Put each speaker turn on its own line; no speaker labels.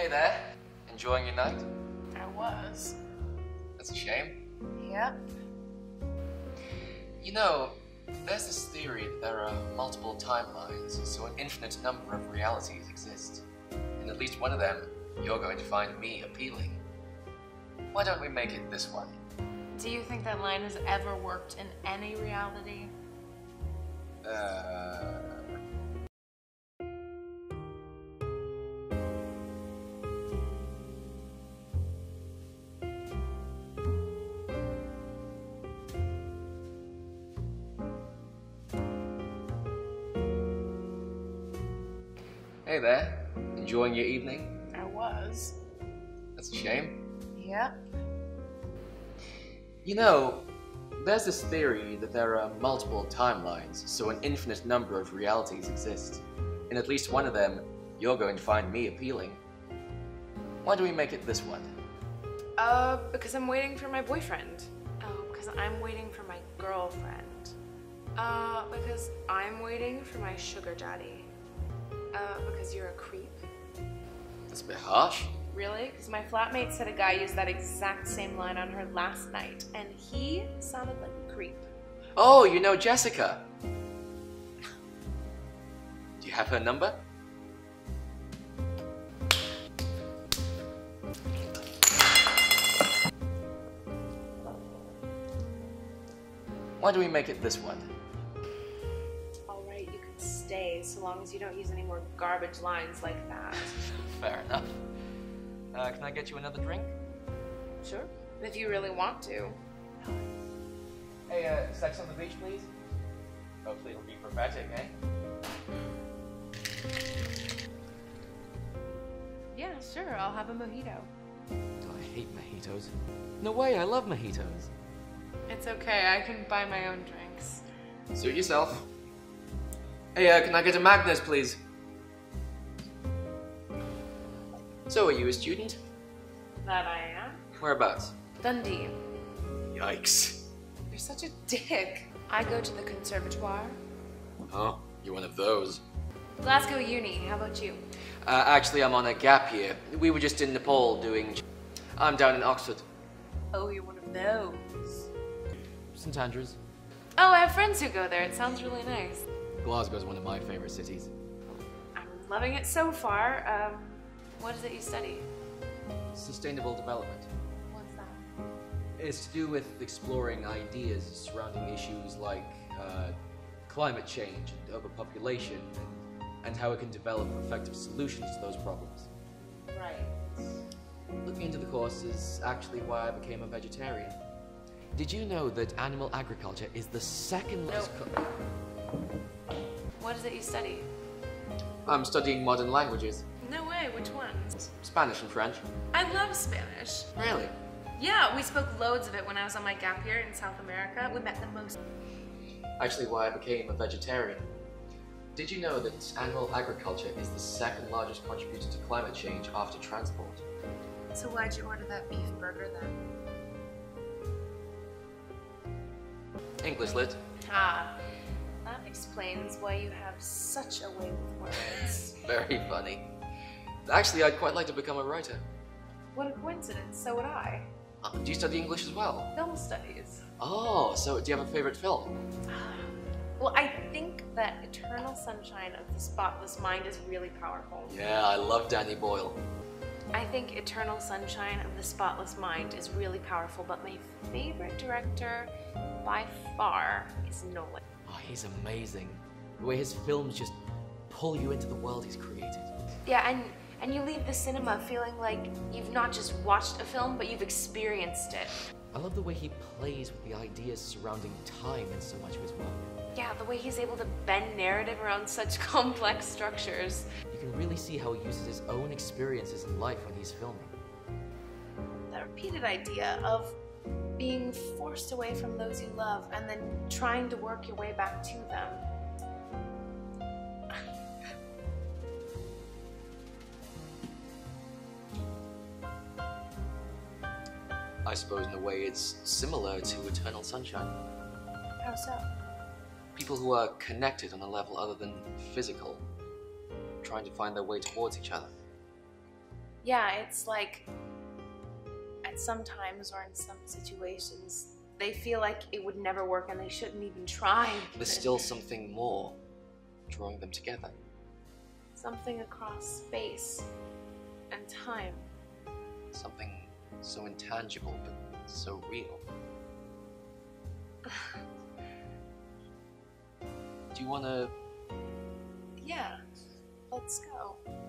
Hey there. Enjoying your night?
I was.
That's a shame.
Yep.
You know, there's this theory that there are multiple timelines, so an infinite number of realities exist. In at least one of them, you're going to find me appealing. Why don't we make it this one?
Do you think that line has ever worked in any reality?
Hey there. Enjoying your evening?
I was.
That's a shame.
Yep.
You know, there's this theory that there are multiple timelines, so an infinite number of realities exist. In at least one of them, you're going to find me appealing. Why do we make it this one?
Because I'm waiting for my boyfriend. Oh, because I'm waiting for my girlfriend. Because I'm waiting for my sugar daddy. Because you're a creep.
That's a bit harsh.
Really? Because my flatmate said a guy used that exact same line on her last night, and he sounded like a creep.
Oh, you know Jessica. Do you have her number? Why do we make it this one?
Alright, you can stay, so long as you don't use any more garbage lines like that.
Fair enough. Can I get you another drink?
Sure. If you really want to.
Hey, sex on the beach, please? Hopefully it'll be prophetic, eh?
Yeah, sure, I'll have a mojito.
Oh, I hate mojitos. No way, I love mojitos.
It's okay, I can buy my own drinks.
Suit yourself. Hey, can I get a Magnus, please? So, are you a student?
That I am.
Whereabouts?
Dundee.
Yikes.
You're such a dick. I go to the conservatoire.
Oh, you're one of those.
Glasgow Uni, how about you?
Actually, I'm on a gap year. We were just in Nepal doing... I'm down in Oxford.
Oh, you're one of those.
St Andrews.
Oh, I have friends who go there. It sounds really nice.
Glasgow's one of my favorite cities.
I'm loving it so far. What is it you study?
Sustainable development.
What's that?
It's to do with exploring ideas surrounding issues like climate change and overpopulation and how it can develop effective solutions to those problems.
Right.
Looking into the course is actually why I became a vegetarian. Did you know that animal agriculture is the second largest...
What is it you study?
I'm studying modern languages.
No way, which ones?
Spanish and French.
I love Spanish.
Really?
Yeah, we spoke loads of it when I was on my gap year in South America. We met the most.
Actually why I became a vegetarian. Did you know that animal agriculture is the second largest contributor to climate change after transport?
So why'd you order that beef burger then?
English lit.
Ah, that explains why you have such a way with words.
Very funny. Actually, I'd quite like to become a writer.
What a coincidence, so would I.
Do you study English as well?
Film studies.
Oh, so do you have a favorite film?
Well, I think that Eternal Sunshine of the Spotless Mind is really powerful.
Yeah, I love Danny Boyle.
I think Eternal Sunshine of the Spotless Mind is really powerful, but my favorite director by far is Nolan.
Oh, he's amazing. The way his films just pull you into the world he's created.
Yeah, and you leave the cinema feeling like you've not just watched a film, but you've experienced it.
I love the way he plays with the ideas surrounding time in so much of his work.
Yeah, the way he's able to bend narrative around such complex structures.
You can really see how he uses his own experiences in life when he's filming.
That repeated idea of being forced away from those you love and then trying to work your way back to them.
I suppose in a way it's similar to Eternal Sunshine.
How so?
People who are connected on a level other than physical, trying to find their way towards each other.
Yeah, it's like at some times or in some situations, they feel like it would never work and they shouldn't even try.
There's still something more drawing them together.
Something across space and time.
Something so intangible but so real. Do you wanna...
Yeah, let's go.